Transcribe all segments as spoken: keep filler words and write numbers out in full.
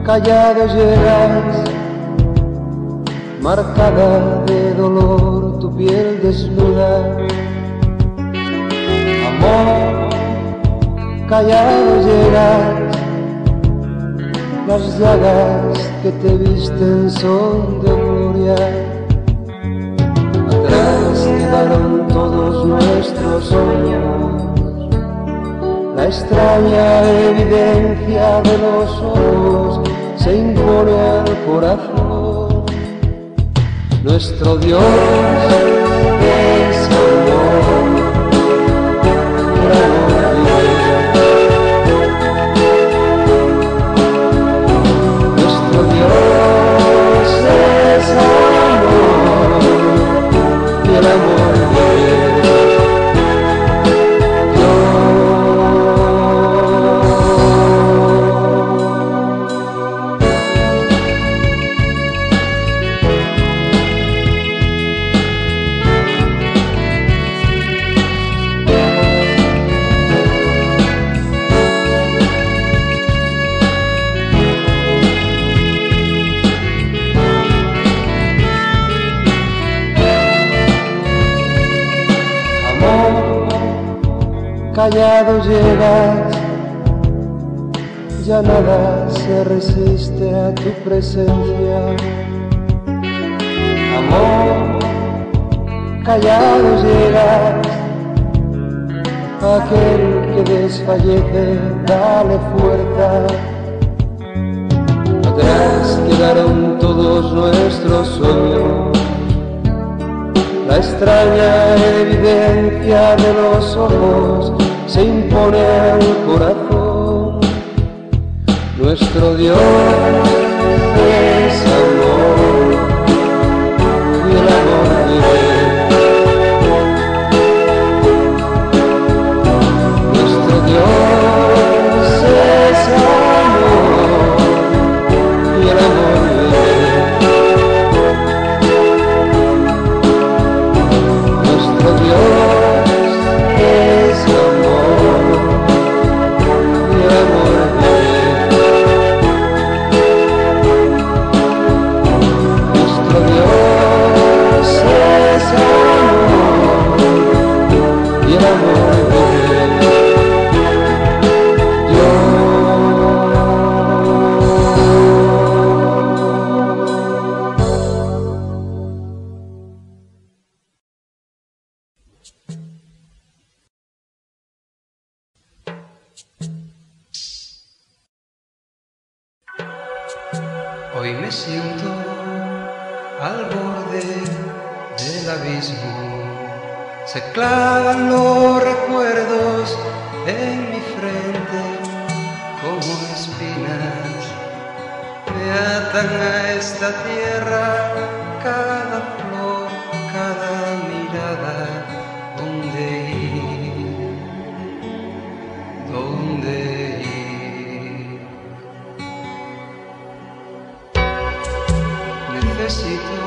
callado llegas, marcada de dolor tu piel desnuda. Amor, callado llegas, las llagas que te visten son de gloria. Atrás quedaron todos nuestros sueños, la extraña evidencia de los ojos se impone al corazón. Nuestro Dios es amor, el amor vive. Nuestro Dios es amor y el amor vive. Callado llegas, ya nada se resiste a tu presencia. Amor, callado llegas, aquel que desfallece, dale fuerza. Atrás quedaron todos nuestros sueños, la extraña evidencia de los ojos se impone al corazón. Nuestro Dios es amor y el amor vive. Nuestro Dios es amor y el amor vive. Nuestro Dios es amor y el amor vive. Nuestro Dios es amor y el amor vive. Hoy me siento al borde del abismo, se clavan los recuerdos en mi frente como espinas, me atan a esta tierra cada flor, cada mirada. ¿Dónde ir? ¿Dónde ir? Necesito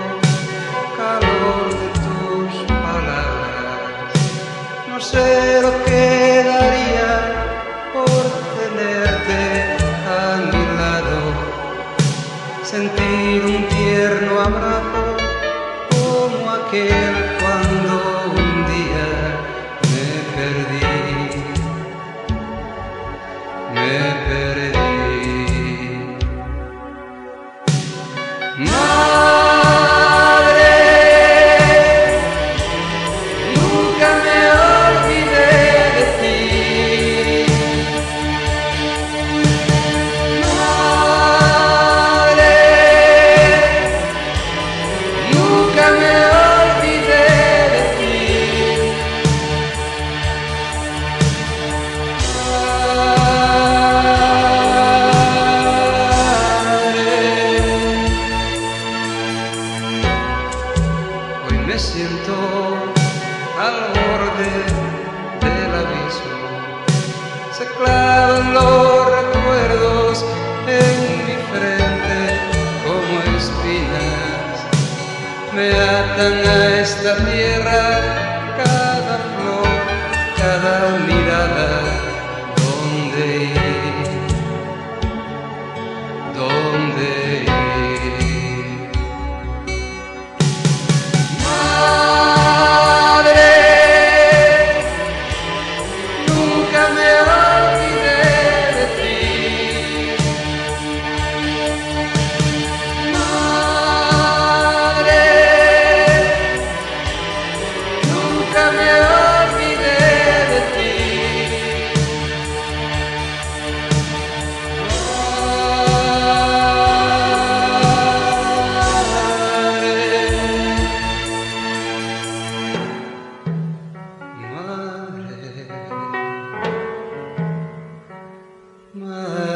calor de tus palabras, no sé lo que daría por tenerte a mi lado, sentir un tierno abrazo como aquel cuando un día me perdí, me perdí. Madre, nunca me olvidé de ti. Madre, nunca me olvidé de ti. Me siento al borde del abismo, se clavan los recuerdos en mi frente como espinas, me atan a esta tierra cada flor, cada mirada. ¿Dónde ir? dónde ir. Madre, nunca me olvidé de ti. Madre, nunca me olvidé de ti. Madre, madre.